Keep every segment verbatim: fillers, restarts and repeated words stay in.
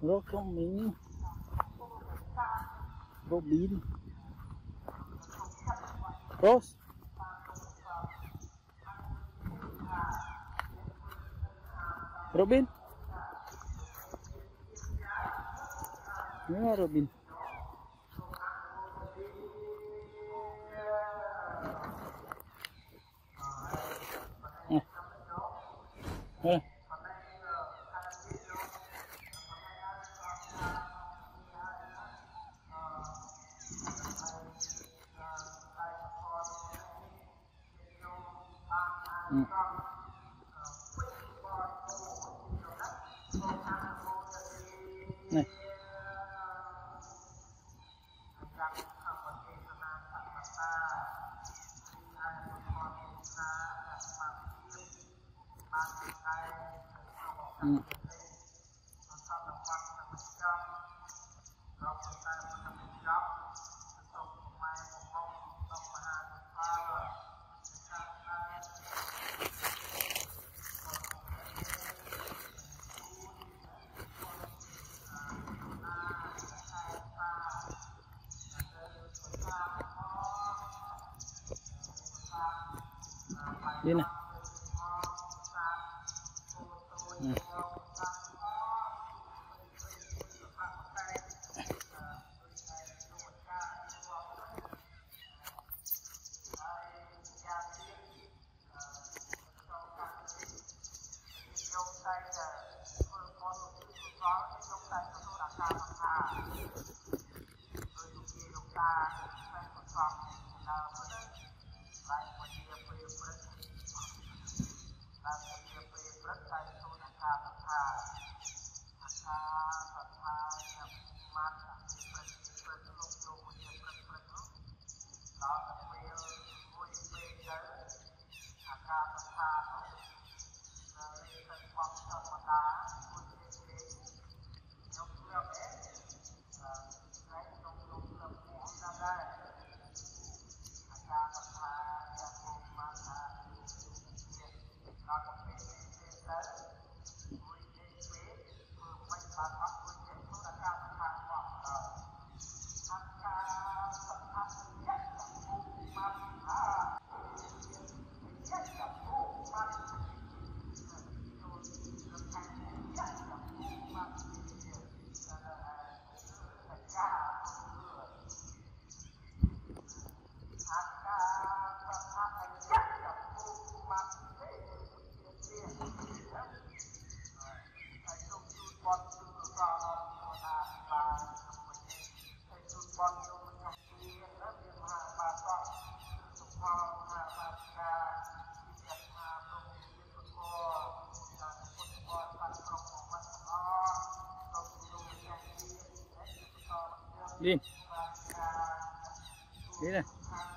Robin Robin Rose Robin ya Robin eh eh hmm. Này. Ừ. Đi này. Ừ. Đi đi này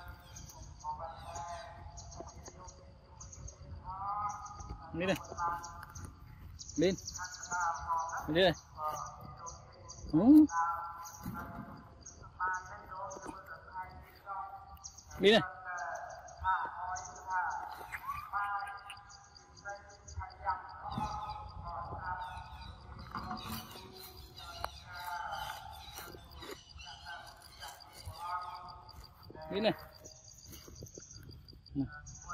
đi này lên đi này ừ. Đi này đi này này.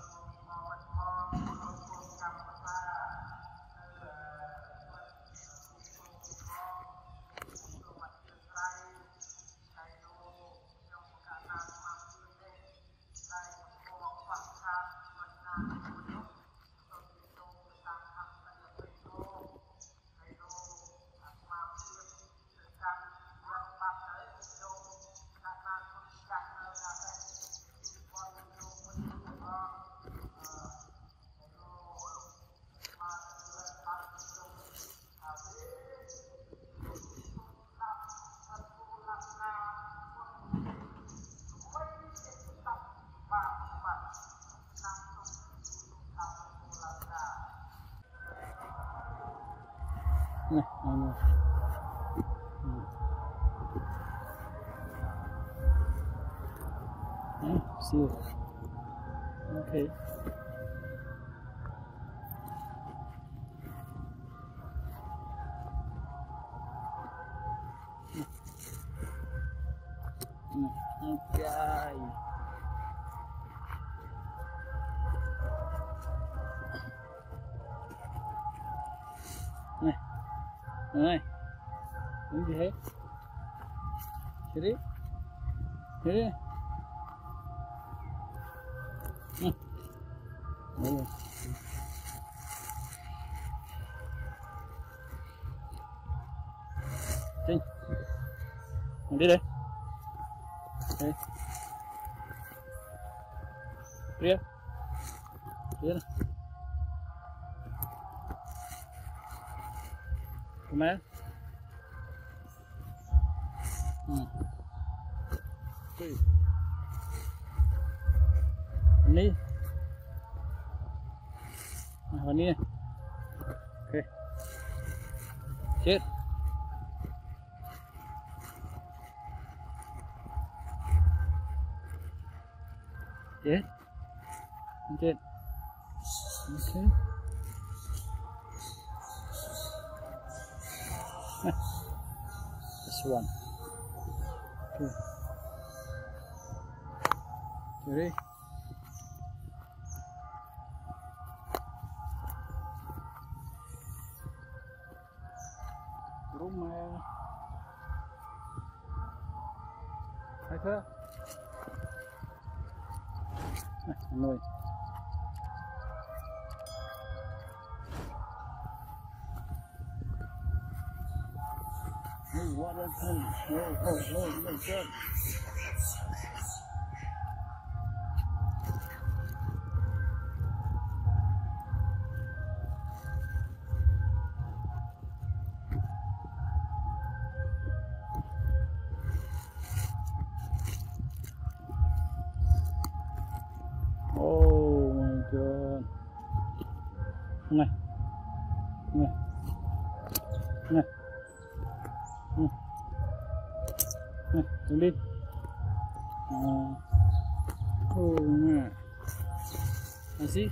Này, này. Đấy, siêu. Ok. Ok. Này, này, đứng gì hết? Chết đi, chết đi. Nè, đây rồi. Trinh, mình đi đây. Đây. Ria, Ria này. Come on. Hmm. Okay. Ini. Nah, ini. Okay. Sit. Sit. Sit. Okay. This one. Okay. Ready? Rumah. Hai thơ. Này, nuôi. Oh, what a pen. Oh, oh, oh, my God. Oh my God. Này. Này. Này. Nè, nè, đứng đi. À, ô nè, là gì?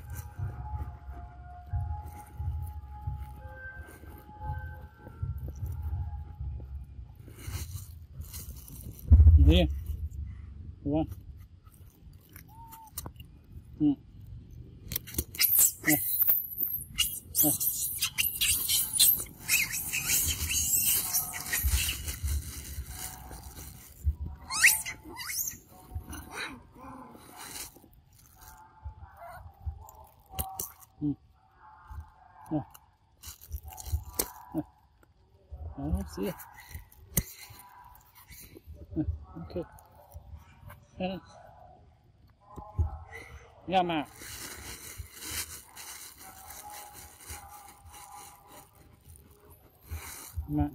Gì? Đúng không? Ừ. Nè, nè. Ừ. Nè. Nè. Đó, xí. Nè, ok. Nè, nè. Nhà mà. Mà.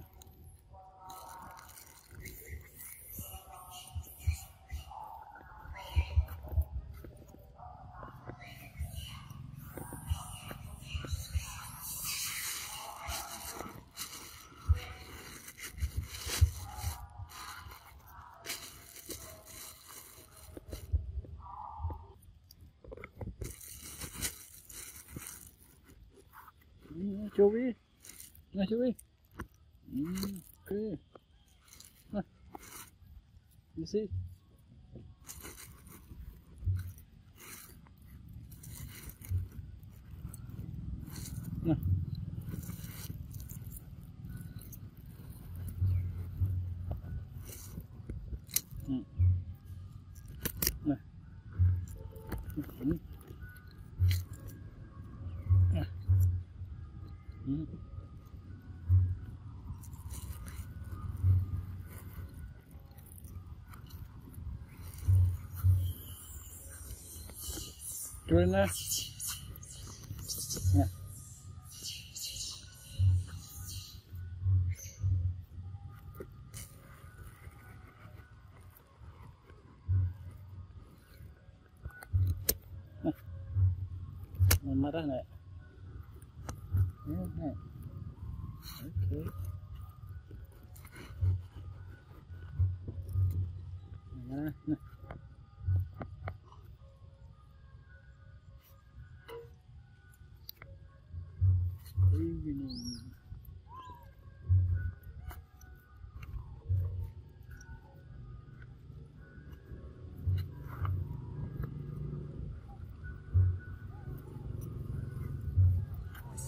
Chú đi. Này chú đi. Mm, okay. Nah. You see? Nah. Mm. Nah. Mm. Nah. Mm. Chú lên đây. Nè. Nè. Mình marah này. Nè, nè. Ok. Nè, nè. Evening.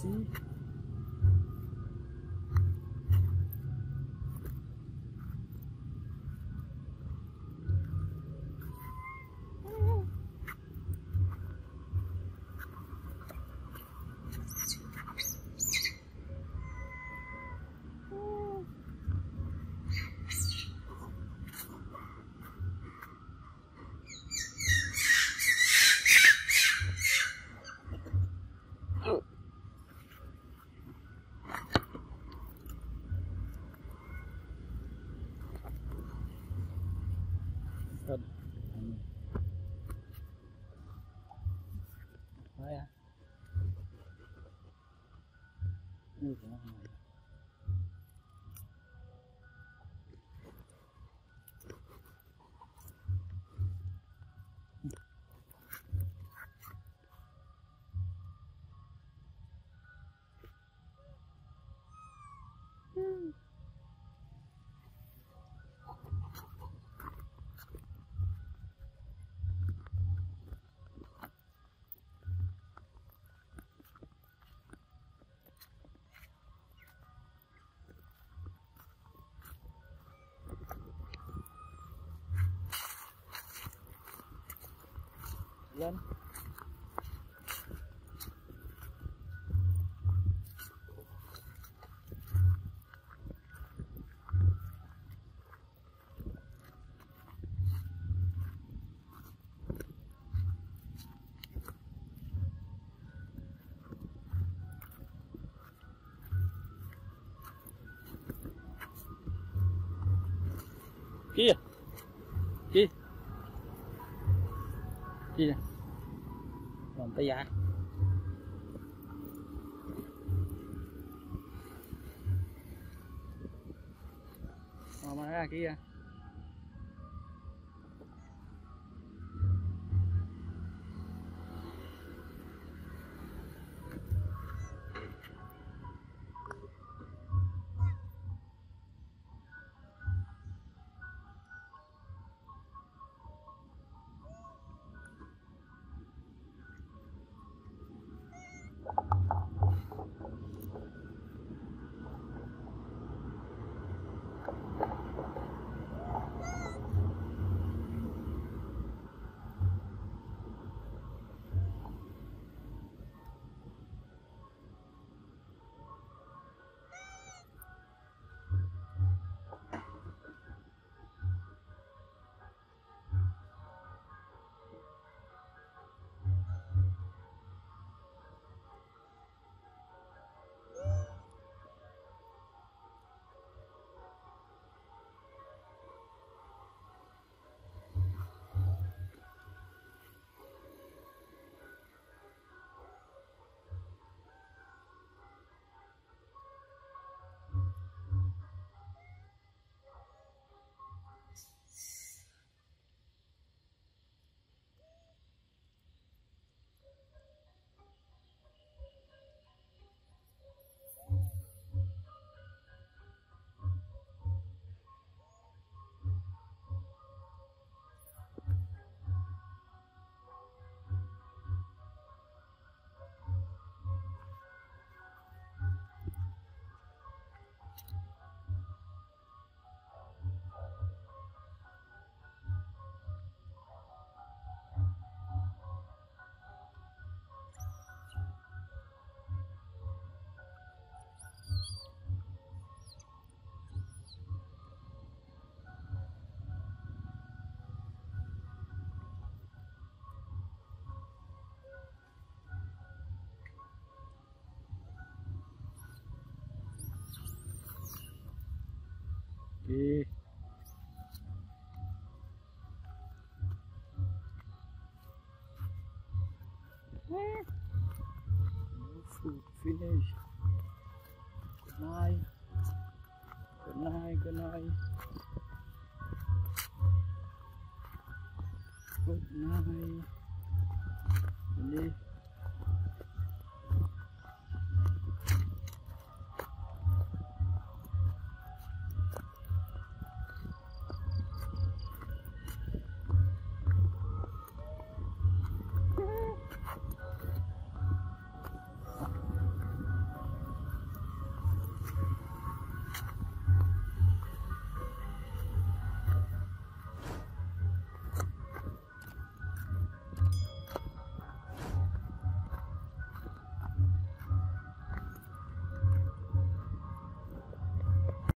see. Good. Đấy à. Ui, cái nó này. Hmm. Lên. Kia. Kia. Kia. Làm tay dài. Mà mà ra kia. Kia. Food finish. Good night. Good night. Good night. Good night.